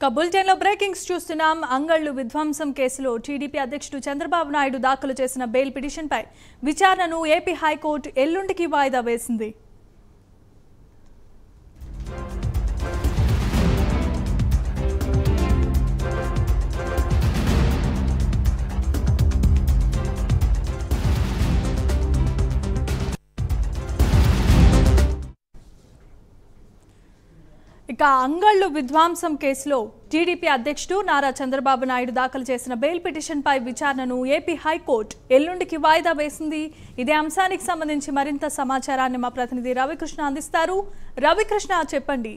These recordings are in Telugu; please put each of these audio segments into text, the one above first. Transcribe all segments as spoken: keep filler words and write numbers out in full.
బులెటిన్లో బ్రేకింగ్స్ చూస్తున్నాం. అంగళ్ళు విధ్వంసం కేసులో టీడీపీ అధ్యక్షుడు చంద్రబాబు నాయుడు దాఖలు చేసిన బెయిల్ పిటిషన్పై విచారణను ఏపీ హైకోర్టు ఎల్లుండికి వాయిదా వేసింది. ఇక అంగళ్ళు విధ్వంసం కేసులో టీడీపీ అధ్యక్షుడు నారా చంద్రబాబు నాయుడు దాఖలు చేసిన బెయిల్ పిటిషన్పై విచారణను ఏపీ హైకోర్టు ఎల్లుండికి వాయిదా వేసింది. ఇదే అంశానికి సంబంధించి మరింత సమాచారాన్ని మా ప్రతినిధి రవికృష్ణ అందిస్తారు. రవికృష్ణ, చెప్పండి.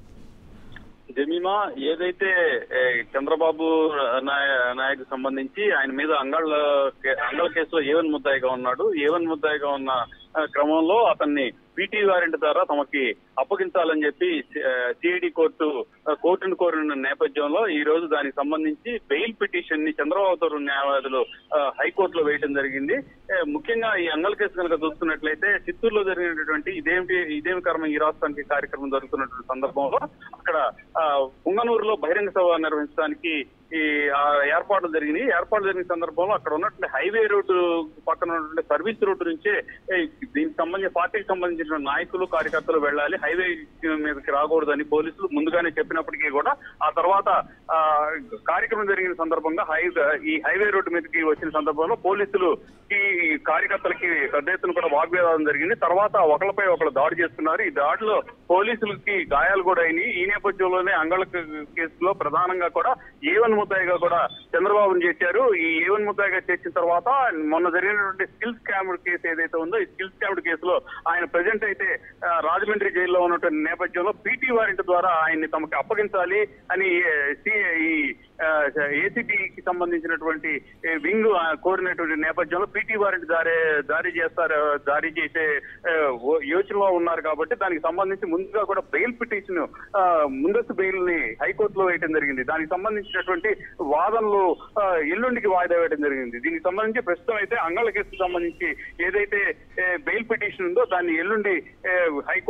జమీమా, ఏదైతే చంద్రబాబు నాయుడు సంబంధించి ఆయన మీద అంగళ్ళ అంగళ కేసులో ఏవన్ ముద్దాయిగా ఉన్నాడు. ఏవన్ ముద్దాయిగా ఉన్న క్రమంలో అతన్ని పీటీ వారెంట్ ద్వారా తమకి అప్పగించాలని చెప్పి సిఐడి కోర్టు కోర్టును కోరిన నేపథ్యంలో ఈ రోజు దానికి సంబంధించి బెయిల్ పిటిషన్ ని చంద్రబాబు తరఫు న్యాయవాదులు హైకోర్టులో వేయడం జరిగింది. ముఖ్యంగా ఈ అంగళ కేసు కనుక చూస్తున్నట్లయితే చిత్తూరులో జరిగినటువంటి ఇదేమిటి ఇదేమి కర్మ ఈ రాష్ట్రానికి కార్యక్రమం జరుగుతున్నటువంటి సందర్భంలో అక్కడ పుంగనూరులో బహిరంగ సభ నిర్వహించడానికి ఈ ఏర్పాట్లు జరిగినాయి. ఏర్పాట్లు జరిగిన సందర్భంలో అక్కడ ఉన్నటువంటి హైవే రోడ్డు పక్కన ఉన్నటువంటి సర్వీస్ రోడ్డు నుంచే దీనికి సంబంధించి పార్టీకి సంబంధించిన నాయకులు కార్యకర్తలు వెళ్ళాలి, హైవే మీదకి రాకూడదని పోలీసులు ముందుగానే చెప్పినప్పటికీ కూడా ఆ తర్వాత ఆ కార్యక్రమం జరిగిన సందర్భంగా హై ఈ హైవే రోడ్డు మీదకి వచ్చిన సందర్భంలో పోలీసులు ఈ కార్యకర్తలకి పెద్ద ఎత్తున కూడా వాగ్వివాదం జరిగింది. తర్వాత ఒకరిపై ఒకరు దాడి చేస్తున్నారు. ఈ దాడిలో పోలీసులకి గాయాలు కూడా అయినాయి. ఈ నేపథ్యంలోనే అంగళ కేసులో ప్రధానంగా కూడా ఏవన్ ముద్దాయిగా కూడా చంద్రబాబును చేశారు. ఈ ఏవన్ ముద్దాయిగా చేసిన తర్వాత మొన్న జరిగినటువంటి స్కిల్ స్కామ్ కేసు ఏదైతే ఉందో ఈ స్కిల్ స్కామ్ కేసులో ఆయన ప్రజెంట్ అయితే రాజమండ్రి జైల్లో ఉన్నటువంటి నేపథ్యంలో పీటీ వారెంట్ ద్వారా ఆయన్ని తమకు అప్పగించాలి అని ఈ ఏసీబీకి సంబంధించినటువంటి వింగ్ కోరినటువంటి నేపథ్యంలో పీటీ వారెంట్ జారీ జారీ చేస్తారు జారీ చేసే యోచనలో ఉన్నారు. కాబట్టి దానికి సంబంధించి ముందుగా కూడా బెయిల్ పిటిషన్ ముందస్తు బెయిల్ ని హైకోర్టులో వేయడం జరిగింది. దానికి సంబంధించినటువంటి వాదనలు ఎల్లుండికి వాయిదా వేయడం జరిగింది. దీనికి సంబంధించి ప్రస్తుతం అయితే అంగళ కేసుకు సంబంధించి ఏదైతే బెయిల్ పిటిషన్ ఉందో దాన్ని ఎల్లుండి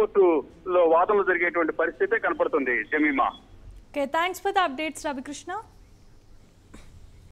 హైకోర్టులో వాదనలు జరిగేటువంటి పరిస్థితే కనపడుతుంది. Jemimah, okay, thanks for the updates Ravikrishna.